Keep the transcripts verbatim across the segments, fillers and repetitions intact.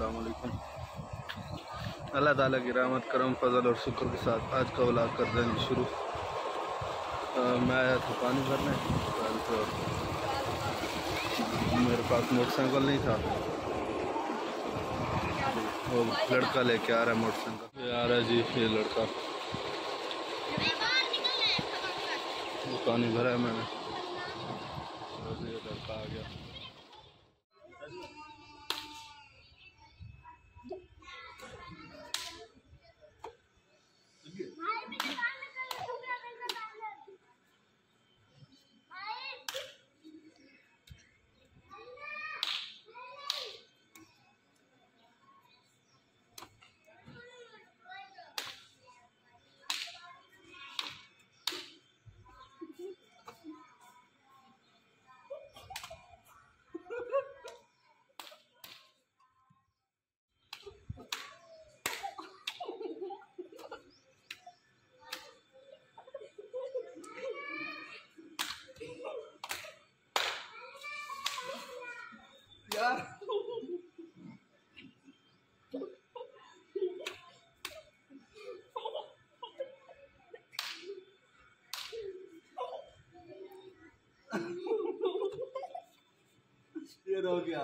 अस्सलाम वालेकुम। अल्लाह ताला की रहमत करम फजल और शुक्र के साथ आज का व्लॉग कर दें शुरू। आ, मैं आया था पानी भरने तो मेरे पास मोटरसाइकिल नहीं था, वो लड़का लेके आ रहा है मोटरसाइकिल। ये आ रहा है जी, ये लड़का। वो पानी भरा है मैंने, ये लड़का आ गया। यार ये रो गया।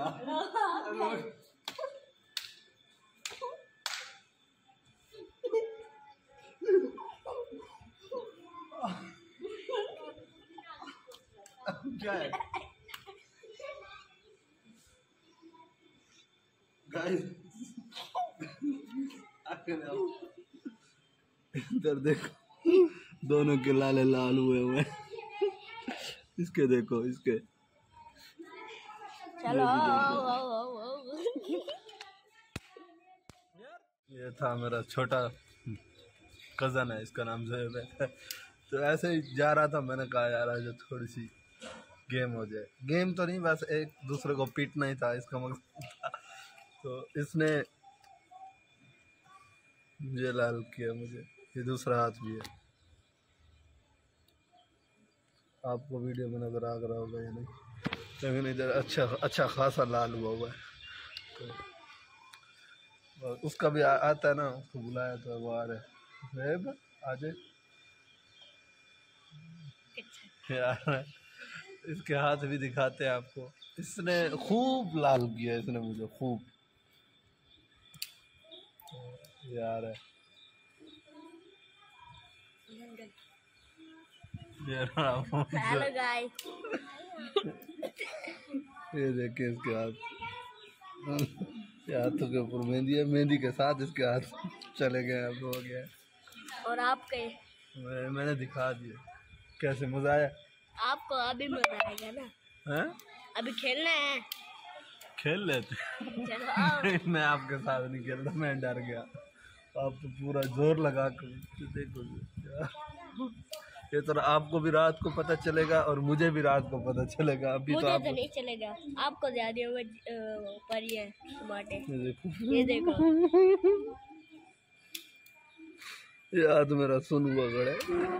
क्या है गाइस, इधर देखो, दोनों के लाले लाल हुए हुए। इसके देखो, इसके चलो। ये था मेरा छोटा कज़न है, इसका नाम ज़ोएब है। तो ऐसे ही जा रहा था, मैंने कहा यार आज थोड़ी सी गेम हो जाए। गेम तो नहीं, बस एक दूसरे को पीटना ही था इसका मकसद था। तो इसने ये लाल किया मुझे, ये दूसरा हाथ भी है। आपको वीडियो में नजर आ रहा होगा या नहीं, लेकिन इधर अच्छा अच्छा खासा लाल हुआ हुआ है। तो उसका भी आ, आता है ना, उसको बुलाया तो वो आ रहा है। आजे यार, इसके हाथ भी दिखाते हैं आपको। इसने खूब लाल किया, इसने मुझे खूब। यार है हेलो गाइस, ये देखिए इसके हाथ, हाथों के ऊपर मेहंदी है, मेहंदी के साथ इसके हाथ चले गए, अब हो गया। और आपके मैं, मैंने दिखा दिया। कैसे मजा आया आपको? अभी मजा आएगा ना? हैं? अभी खेलना है, खेल लेते। चलो। मैं आपके साथ नहीं खेल रहा, मैं डर गया। आप तो पूरा जोर लगा कर देखो। ये तो आपको भी रात को पता चलेगा और मुझे भी रात को पता चलेगा। अभी मुझे तो आपको तो नहीं चलेगा, आपको ज्यादा पर ही है टमाटे। ये देखो, ये देखो, ये हाथ मेरा सुन हुआ गड़ा।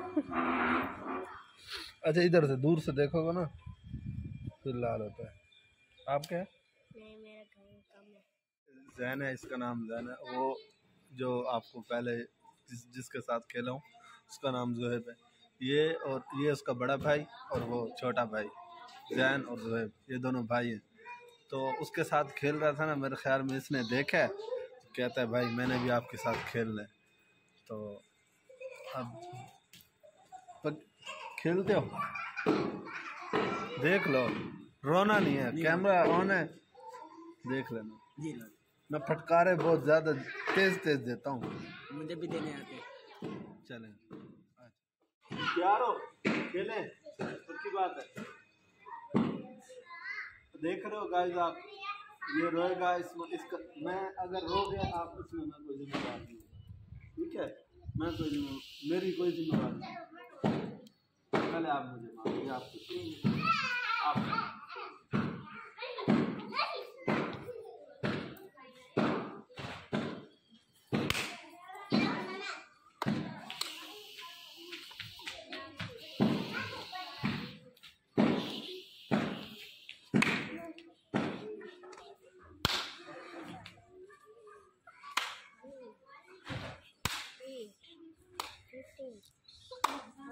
अच्छा, इधर से दूर से देखोगे ना फिर लाल होता है। आप क्या है? नहीं, मेरा कम है। जैन है, इसका नाम जैन है। वो जो आपको पहले जिस जिसके साथ खेला हूँ उसका नाम ज़ोएब है। ये और ये उसका बड़ा भाई और वो छोटा भाई। जैन और ज़ोएब ये दोनों भाई हैं। तो उसके साथ खेल रहा था ना, मेरे ख्याल में इसने देखा है, तो कहता है भाई मैंने भी आपके साथ खेलना है। तो अब तो खेलते हो, देख लो, रोना नहीं है, कैमरा ऑन है, देख लेना। जी मैं फटकारे बहुत ज्यादा तेज तेज देता हूँ, मुझे भी देने आते। चलें यार, हो खेलें, की बात है। देख रहे हो गाइस आप, ये रोएगा, इसमें इसका मैं अगर रो गया आप उसमें मैं कोई जिम्मेदार नहीं, ठीक है? मैं कोई जिम्मेदार, मेरी कोई जिम्मेदार नहीं। पहले आप मुझे मारिए, आप आप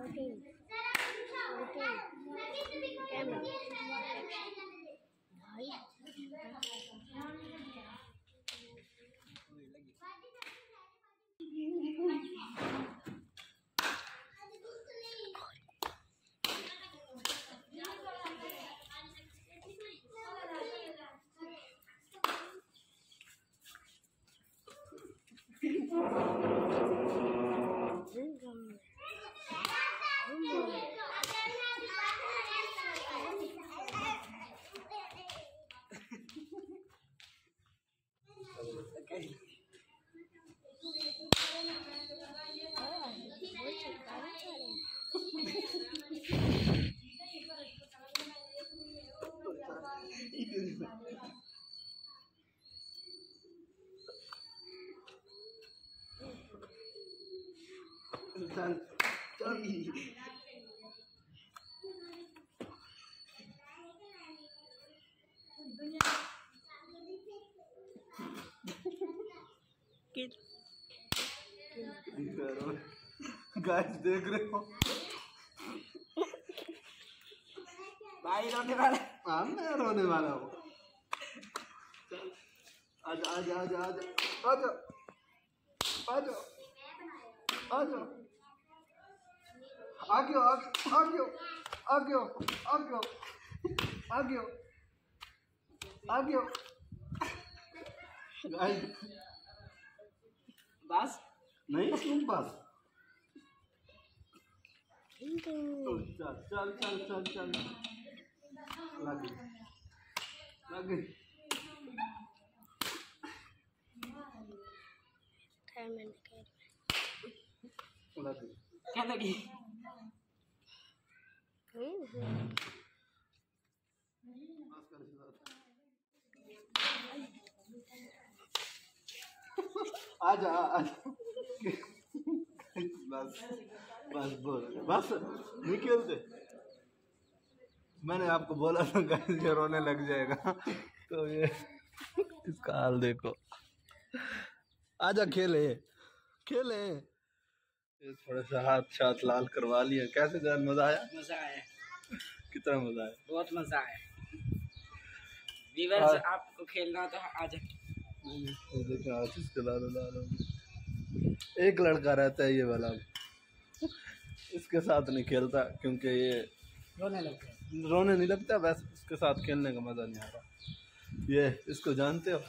फोर्टीन फोर्टीन कैमरा भाई चल चल गाइस देख रहे हो भाई रोने वाला हाँ मैं रोने वाला हूँ चल आजा आजा आजा आजा आजा आजा आजा आगे आगे आगे आगे आगे आगे गाइस बस नहीं तुम बस इंटू चल चल चल चल चल लग गई लग गई टाइम एंड लग गई क्या लगी आजा आजा बस बस बोल बस निकल दे मैंने आपको बोला था गाइस ये रोने लग जाएगा तो ये इसका हाल देखो आजा खेले खेले ये थोड़ा सा हाथ छात लाल करवा लिए कैसे जान मजा आया मजा आया कितना मजा आया बहुत मजा आया वीवर्स आपको खेलना तो आ जाए देखो आशीष के लाल लाल एक लड़का रहता है ये वाला इसके साथ नहीं खेलता क्योंकि ये रोने लगता है रोने नहीं लगता वैसे उसके साथ खेलने का मजा नहीं आ रहा ये इसको जानते हो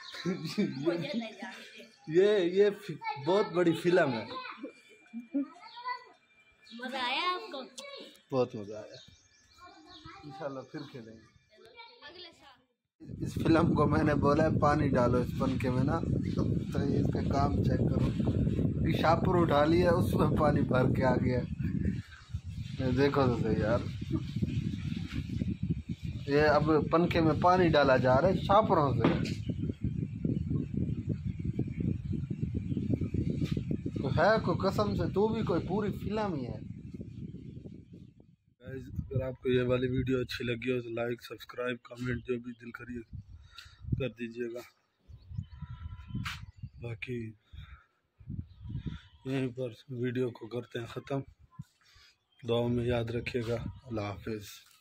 ये ये बहुत बड़ी फिल्म है मजा आया आपको बहुत मजा आया इंशाल्लाह फिर खेलेंगे अगले साल इस फिल्म को मैंने बोला है पानी डालो इस पंखे में ना तो ये इसका काम चेक करो कि शापर उठा लिया उसमें पानी भर के आ गया ये देखो तो सही यार ये अब पंखे में पानी डाला जा रहा है शापरों से तो है को कसम से तू भी कोई पूरी फिल्म ही है अगर आपको ये वाली वीडियो अच्छी लगी हो तो लाइक सब्सक्राइब कमेंट जो भी दिल करिए कर दीजिएगा बाकी यहीं पर वीडियो को करते हैं ख़त्म दुआ में याद रखिएगा अल्लाह हाफिज़।